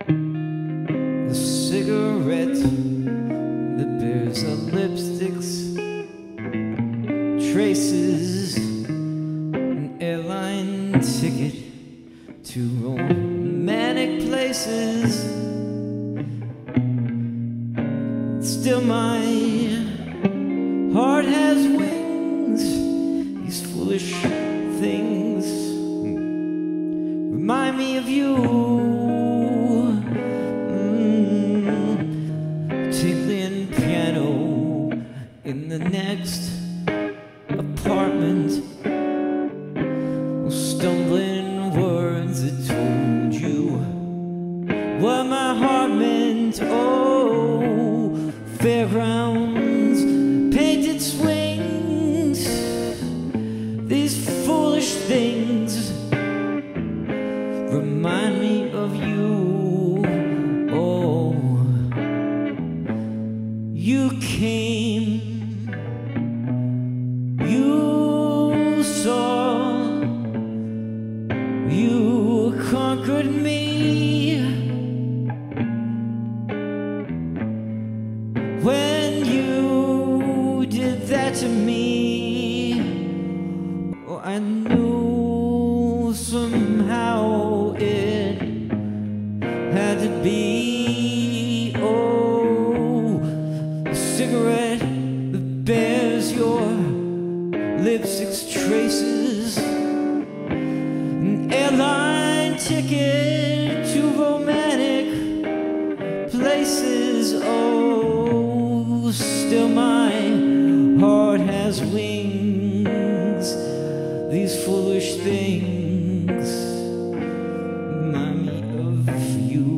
The cigarette that bears our lipsticks, traces an airline ticket to romantic places. Still my heart has wings. These foolish things remind me of you. Tinkling piano in the next apartment, stumbling words that told you what my heart meant. Oh, fairgrounds, painted swings, these foolish things remind me of you. Oh, you came, you saw, you conquered me. When you did that to me, oh, I knew somehow it had to be. Oh, a cigarette that bears your lipstick's traces, an airline ticket to romantic places. Oh, still my heart has wings. These foolish things remind me of you.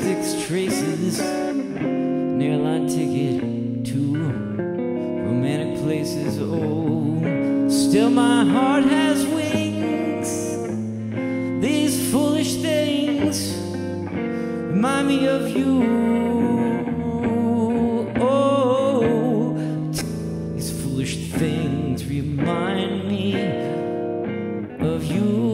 plastics, traces, an airline ticket to romantic places. Oh, still my heart has wings. These foolish things remind me of you. Oh, these foolish things remind me of you.